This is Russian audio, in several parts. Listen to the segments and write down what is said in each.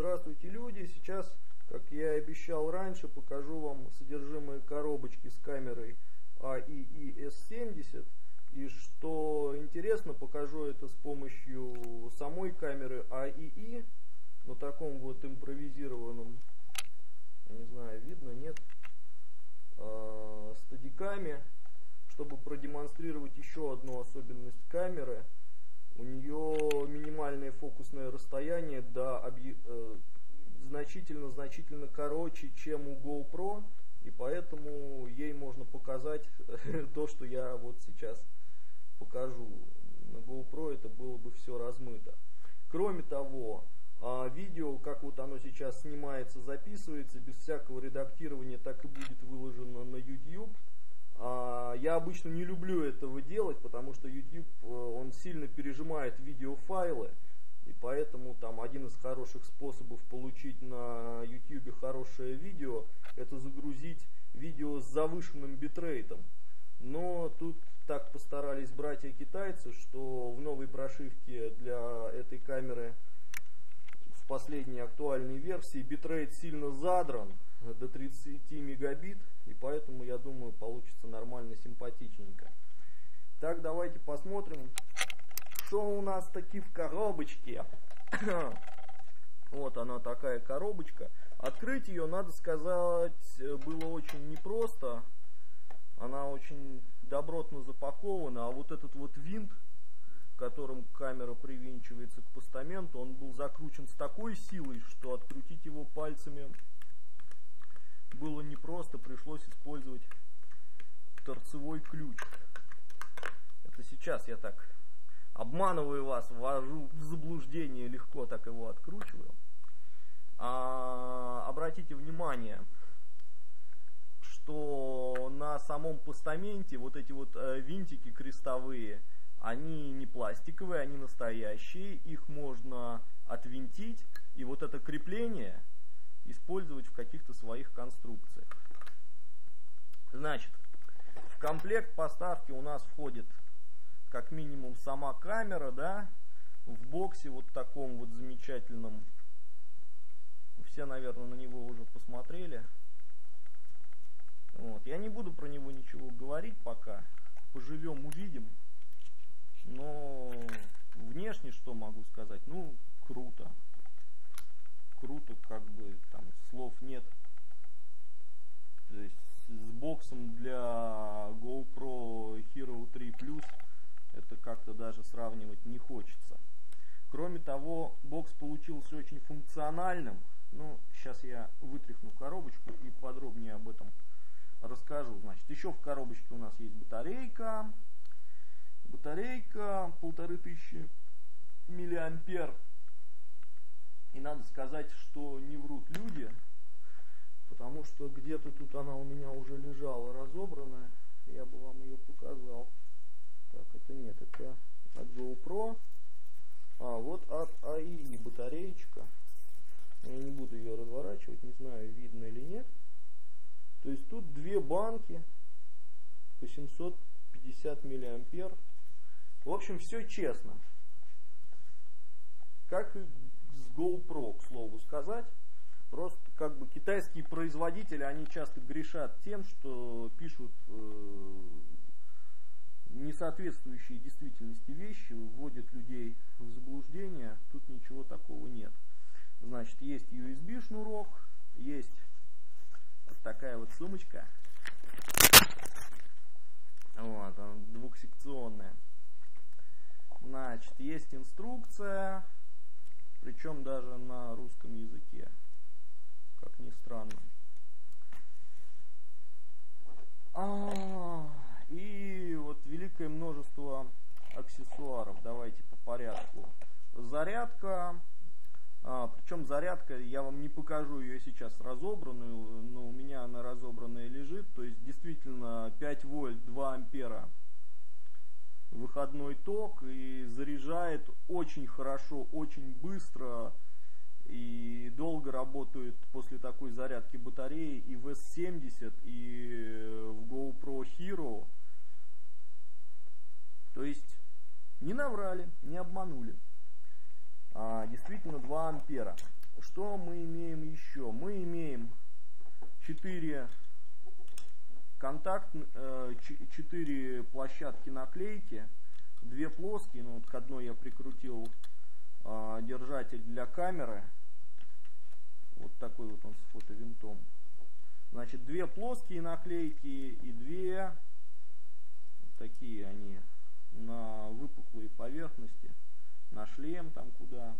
Здравствуйте, люди! Сейчас, как я и обещал раньше, покажу вам содержимое коробочки с камерой AEE S70. И что интересно, покажу это с помощью самой камеры AEE, на таком вот импровизированном, не знаю, видно, нет, стадикаме, чтобы продемонстрировать еще одну особенность камеры. У нее минимальное фокусное расстояние значительно короче, чем у GoPro, и поэтому ей можно показать то, что я вот сейчас покажу. На GoPro это было бы все размыто. Кроме того, видео, как вот оно сейчас снимается, записывается, без всякого редактирования, так и будет выложено на YouTube. Я обычно не люблю этого делать, потому что YouTube, он сильно пережимает видеофайлы, и поэтому там один из хороших способов получить на YouTube хорошее видео, это загрузить видео с завышенным битрейтом. Но тут так постарались братья-китайцы, что в новой прошивке для этой камеры в последней актуальной версии битрейт сильно задран до 30 мегабит, и поэтому, я думаю, получится нормально, симпатичненько. Так, давайте посмотрим, что у нас таки в коробочке. Вот она, такая коробочка. Открыть ее, надо сказать, было очень непросто. Она очень добротно запакована, а вот этот вот винт, которым камера привинчивается к постаменту, он был закручен с такой силой, что открутить его пальцами было непросто, пришлось использовать торцевой ключ. Это сейчас я так обманываю вас, ввожу в заблуждение, легко так его откручиваю. Обратите внимание, что на самом постаменте вот эти вот винтики крестовые, они не пластиковые, они настоящие, их можно отвинтить, и вот это крепление использовать в каких-то своих конструкциях. Значит, в комплект поставки у нас входит как минимум сама камера, да, в боксе вот таком вот замечательном. Все, наверное, на него уже посмотрели. Вот. Я не буду про него ничего говорить пока. Поживем, увидим. Но внешне что могу сказать? Ну, круто. Круто, как бы там слов нет. То есть с боксом для GoPro Hero 3 Plus это как-то даже сравнивать не хочется. Кроме того, бокс получился очень функциональным. Ну, сейчас я вытряхну коробочку и подробнее об этом расскажу. Значит, еще в коробочке у нас есть батарейка. Батарейка 1500 миллиампер. И надо сказать, что не врут люди, потому что где-то тут она у меня уже лежала разобранная. Я бы вам ее показал. Так, это нет, это от GoPro. Вот от AEE батареечка. Я не буду ее разворачивать, не знаю, видно или нет. То есть тут две банки по 750 миллиампер. В общем, все честно. Как и с GoPro, к слову сказать. Просто как бы китайские производители, они часто грешат тем, что пишут несоответствующие действительности вещи, вводят людей в заблуждение. Тут ничего такого нет. Значит, есть USB шнурок, есть вот такая вот сумочка. Вот, она двухсекционная. Значит, есть инструкция, причем даже на русском языке, как ни странно. И вот великое множество аксессуаров. Давайте по порядку. Зарядка. Причем зарядка, я вам не покажу ее сейчас разобранную, но у меня она разобранная лежит. То есть действительно 5 вольт, 2 ампера выходной ток, и заряжает очень хорошо, очень быстро, и долго работают после такой зарядки батареи и в S70, и в GoPro Hero. То есть не наврали, не обманули. Действительно 2 ампера. что мы имеем еще? Мы имеем 4 площадки наклейки, 2 плоские, ну вот к одной я прикрутил держатель для камеры, вот такой вот он с фотовинтом. Значит, 2 плоские наклейки и 2 такие они на выпуклые поверхности, на шлем там куда.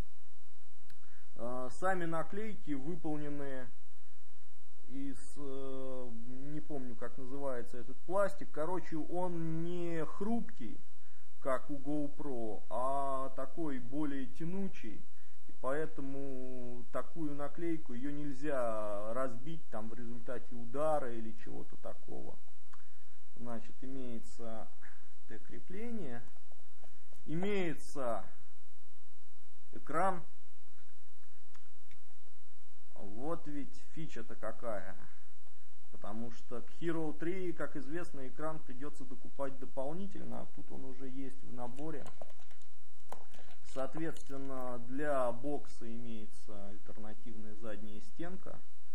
Сами наклейки выполнены из, не помню как называется этот пластик, короче, он не хрупкий, как у GoPro, а такой более тянучий, и поэтому такую наклейку, ее нельзя разбить там в результате удара или чего-то такого. Значит, имеется крепление, имеется экран. Вот ведь фича-то какая. Потому что к Hero 3, как известно, экран придется докупать дополнительно, а тут он уже есть в наборе. Соответственно, для бокса имеется альтернативная задняя стенка,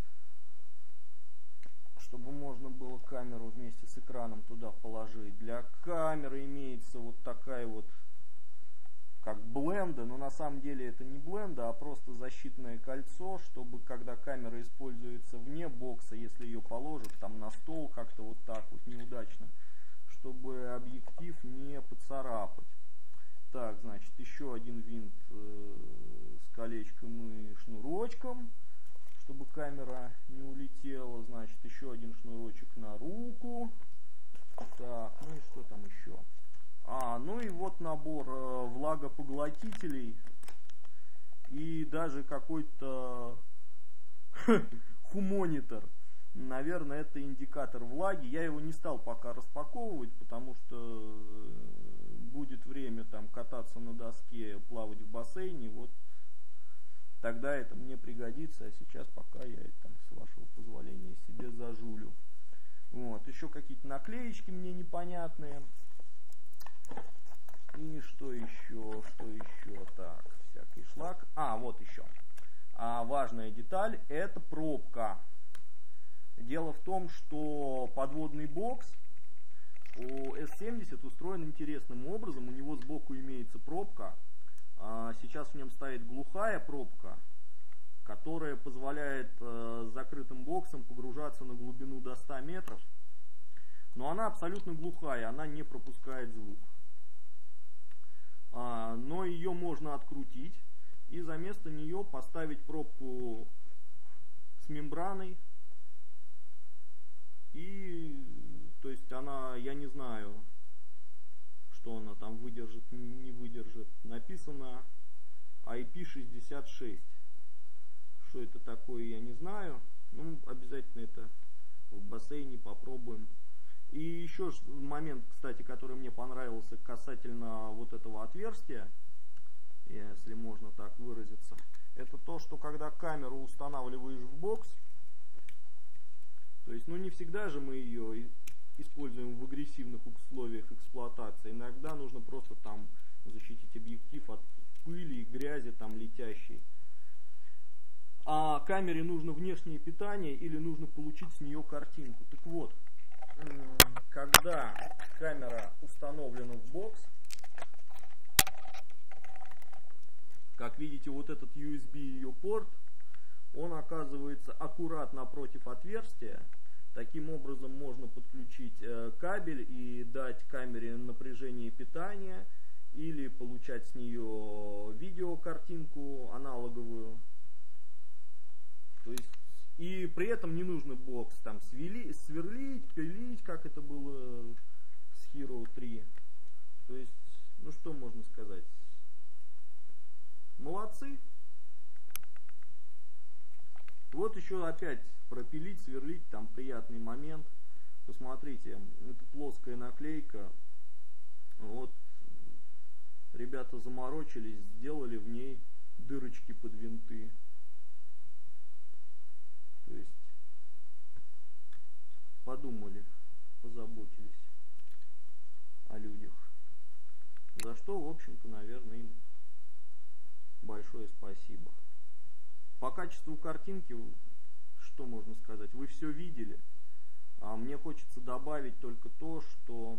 чтобы можно было камеру вместе с экраном туда положить. Для камеры имеется вот такая вот, как бленда, но на самом деле это не бленда, а просто защитное кольцо, чтобы когда камера используется вне бокса, если ее положат там на стол как-то вот так вот неудачно, чтобы объектив не поцарапать. Так, значит, еще один винт с колечком и шнурочком, чтобы камера не улетела. Значит, еще один шнурочек на руку. Так, ну и что там еще? Ну и вот набор влагопоглотителей и даже какой-то хумонитор. Наверное, это индикатор влаги. Я его не стал пока распаковывать, потому что будет время там кататься на доске, плавать в бассейне. Вот тогда это мне пригодится. А сейчас пока я это, с вашего позволения, себе зажулю. Вот, еще какие-то наклеечки мне непонятные. И что еще? Так, всякий шлак. Вот еще. Важная деталь — это пробка. Дело в том, что подводный бокс у S70 устроен интересным образом. У него сбоку имеется пробка. Сейчас в нем стоит глухая пробка, которая позволяет закрытым боксом погружаться на глубину до 100 метров. Но она абсолютно глухая, она не пропускает звук. Но ее можно открутить и за место нее поставить пробку с мембраной. И, то есть она, я не знаю, что она там выдержит, не выдержит. Написано IP66. Что это такое, я не знаю. Ну, обязательно это в бассейне попробуем. И еще момент, кстати, который мне понравился касательно вот этого отверстия, если можно так выразиться, это то, что когда камеру устанавливаешь в бокс, то есть, ну не всегда же мы ее используем в агрессивных условиях эксплуатации, иногда нужно просто там защитить объектив от пыли и грязи там летящей. А камере нужно внешнее питание или нужно получить с нее картинку. Так вот, когда камера установлена в бокс, как видите, вот этот USB ее порт, он оказывается аккурат напротив отверстия. Таким образом можно подключить кабель и дать камере напряжение питания или получать с нее видеокартинку аналоговую. То есть, и при этом не нужно бокс там сверлить, пилить, как это было с Hero 3. То есть, ну что можно сказать? Молодцы. Вот еще опять пропилить, сверлить, там приятный момент. Посмотрите, это плоская наклейка. Вот ребята заморочились, сделали в ней дырочки под винты. То есть подумали, позаботились о людях. За что, в общем-то, наверное, им большое спасибо. качеству картинки, что можно сказать, вы все видели. А мне хочется добавить только то, что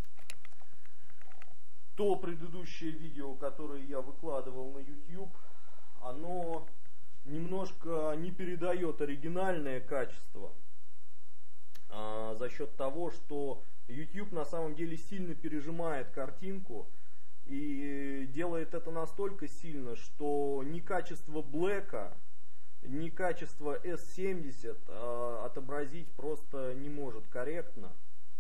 то предыдущее видео, которое я выкладывал на YouTube, оно немножко не передает оригинальное качество за счет того, что YouTube на самом деле сильно пережимает картинку и делает это настолько сильно, что ни качество Black'а, ни качество S70 отобразить просто не может корректно.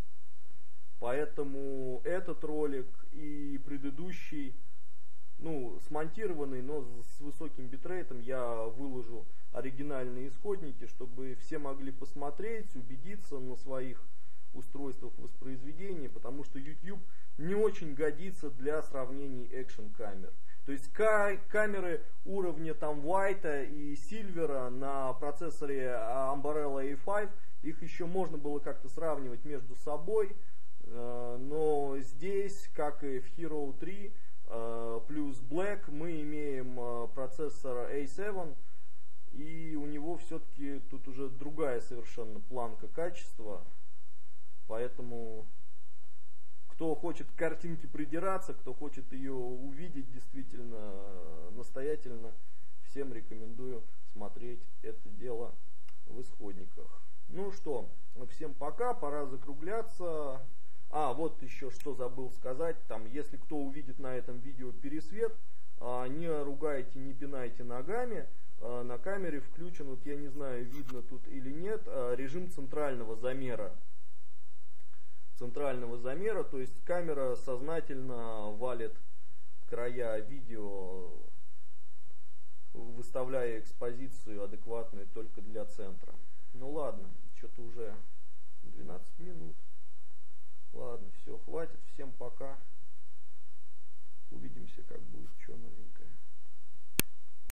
Поэтому этот ролик и предыдущий, смонтированный, но с высоким битрейтом, я выложу оригинальные исходники, чтобы все могли посмотреть, убедиться на своих устройствах воспроизведения, потому что YouTube не очень годится для сравнений экшн камер. То есть камеры уровня там White и Silver на процессоре Ambarella A5, их еще можно было как-то сравнивать между собой, но здесь, как и в Hero 3 плюс Black, мы имеем процессор A7, и у него все-таки тут уже другая совершенно планка качества, поэтому кто хочет к картинке придираться, кто хочет ее увидеть действительно настоятельно, всем рекомендую смотреть это дело в исходниках. Ну что, всем пока, пора закругляться. Вот еще что забыл сказать, если кто увидит на этом видео пересвет, не ругайте, не пинайте ногами. На камере включен, я не знаю, видно тут или нет, режим центрального замера. То есть камера сознательно валит края видео, выставляя экспозицию адекватную только для центра. Ну ладно, что-то уже 12 минут. Ладно, все, хватит, всем пока. Увидимся, как будет что новенькое.